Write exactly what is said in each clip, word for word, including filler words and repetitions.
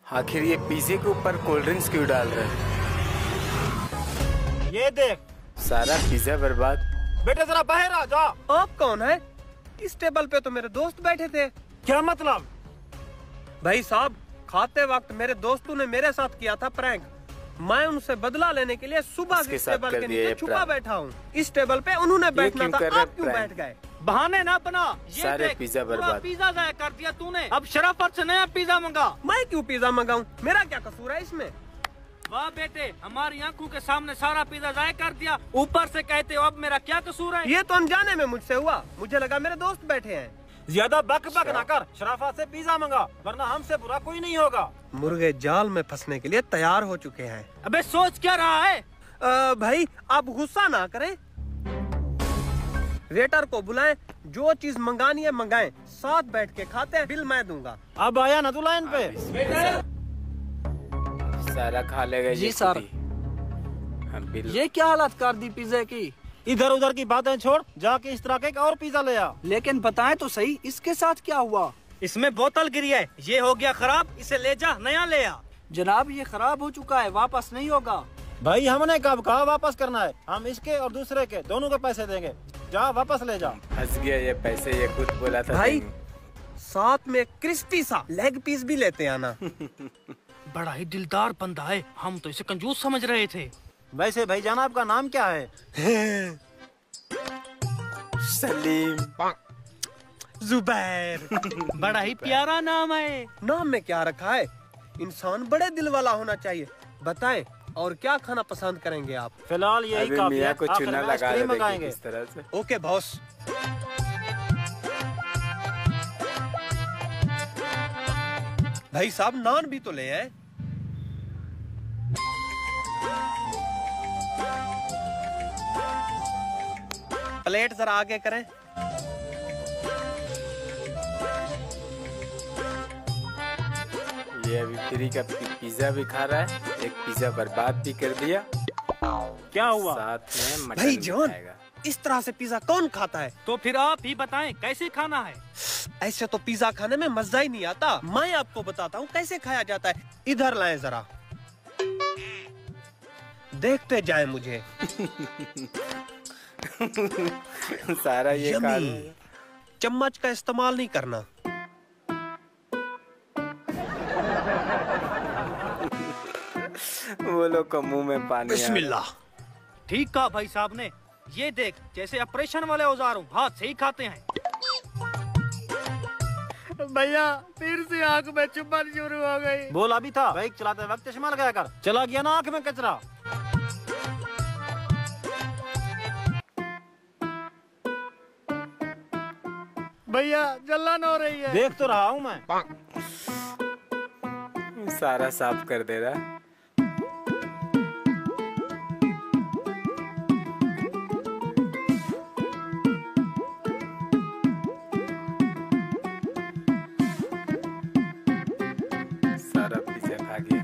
आखिर ये पिज्जे के ऊपर कोल्ड ड्रिंक्स क्यों डाल रहे हैं? ये देख, सारा पिज्जा बर्बाद। बेटे जरा बाहर आ जा। आप कौन है? इस टेबल पे तो मेरे दोस्त बैठे थे। क्या मतलब? भाई साहब, खाते वक्त मेरे दोस्तों ने मेरे साथ किया था प्रैंक। मैं उनसे बदला लेने के लिए सुबह से इस टेबल के नीचे छुपा बैठा हूँ। इस टेबल पे उन्होंने बैठना था, आप क्यों बैठ गए? बहाने ना बना। ये सारे देख, पिज्जा पूरा बर्बाद। पिज्जा जाया कर दिया तूने। अब शराफत से नया पिज्जा मंगा। मैं क्यों पिज्जा मंगाऊं? मेरा क्या कसूर है इसमें? वाह बेटे, हमारी आंखों के सामने सारा पिज्जा जाया कर दिया, ऊपर से कहते हो अब मेरा क्या कसूर है? ये तो अनजाने में मुझसे हुआ, मुझे लगा मेरे दोस्त बैठे हैं। ज्यादा बक बक ना कर, शराफत से पिज्जा मंगा, वरना हमसे बुरा कोई नहीं होगा। मुर्गे जाल में फंसने के लिए तैयार हो चुके हैं। अबे सोच क्या रहा है? आ, भाई आप गुस्सा ना करें। वेटर को बुलाएं, जो चीज मंगानी है मंगाएं, साथ बैठ के खाते हैं, बिल मैं दूंगा। अब आया ना तू लाइन पे। सारा खा लेगा जी ये सर। खुद ही। हम बिल ये क्या हालत कर दी पिज्जे की? इधर उधर की बातें छोड़, जाके इस तरह के एक और पिज्जा ले आ। लेकिन बताएं तो सही, इसके साथ क्या हुआ? इसमें बोतल गिरी है, ये हो गया खराब, इसे ले जा, नया ले आ। जनाब ये खराब हो चुका है, वापस नहीं होगा। भाई हमने कब कहा वापस करना है? हम इसके और दूसरे के दोनों के पैसे देंगे। जा वापस ले जा। फंस गया ये पैसे, ये खुद बोला था। भाई साथ में क्रिस्पी सा लेग पीस भी लेते आना। बड़ा ही दिलदार बंदा है, हम तो इसे कंजूस समझ रहे थे। वैसे भाई जान आपका नाम क्या है? सलीम। जुबैर। बड़ा ही प्यारा नाम है। नाम में क्या रखा है? इंसान बड़े दिल वाला होना चाहिए। बताएं और क्या खाना पसंद करेंगे आप? फिलहाल यही अभी काफी मियाँ है। को आखिर चूना में लगा आइसक्रीम दे मंगाएंगे। इस तरह से। Okay boss. भाई साहब नान भी तो ले आए। प्लेट जरा आगे करें। ये अभी फ्री का पि- पिज्जा भी खा रहा है, एक पिज्जा बर्बाद भी कर दिया। क्या हुआ? साथ में मटन भाई भी जॉन, खाएगा। इस तरह से पिज्जा कौन खाता है? तो फिर आप ही बताएं कैसे खाना है? ऐसे तो पिज्जा खाने में मजा ही नहीं आता। मैं आपको बताता हूँ कैसे खाया जाता है। इधर लाएं जरा, देखते जाएं मुझे। सारा ये खा यम्मी। रहा है। चम्मच का इस्तेमाल नहीं करना। वो लोग को मुंह में पानी आ रहा है। बिस्मिल्लाह। ठीक कहा भाई साहब ने। ये देख, जैसे ऑपरेशन वाले औजार हो, हाथ से ही खाते हैं। भैया फिर से आंख में चुभन शुरू हो गई। बोला भी था बाइक चलाते वक्त चश्मा लगाया कर। चला गया ना आंख में कचरा। भैया जलन हो रही है। देख तो रहा हूँ मैं। सारा साफ कर दे रहा है। सारा पिज्जा खा गया।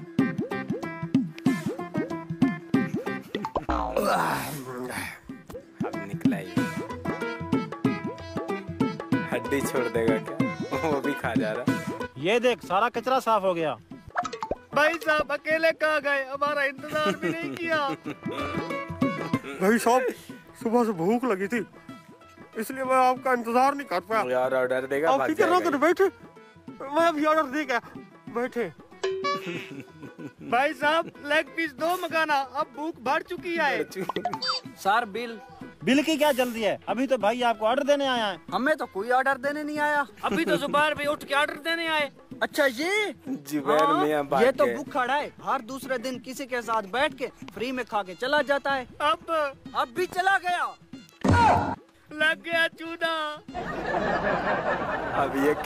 अब निकला ही। हड्डी छोड़ देगा क्या? वो भी खा जा रहा है। ये देख सारा कचरा साफ हो गया। भाई साहब अकेले कहाँ गए? हमारा इंतजार भी नहीं किया। भाई साहब सुबह से भूख लगी थी, इसलिए मैं आपका इंतजार नहीं कर पाया। यार ऑर्डर देगा, आप भाग फिक्र ना करें, जाएगा। बैठे। मैं अभी ऑर्डर दे गया, बैठे। भाई साहब लेग पीस दो मंगाना, अब भूख बढ़ चुकी है। Sir bill. बिल की क्या जल्दी है? अभी तो भाई आपको ऑर्डर देने आया है। हमें तो कोई ऑर्डर देने नहीं आया। अभी तो जुबैर भी उठ के ऑर्डर देने आए। अच्छा ये जुबैर मियां भाग ये तो गए। भूखा है, हर दूसरे दिन किसी के साथ बैठ के फ्री में खा के चला जाता है। अब अब भी चला गया। लग गया चूना। अब ये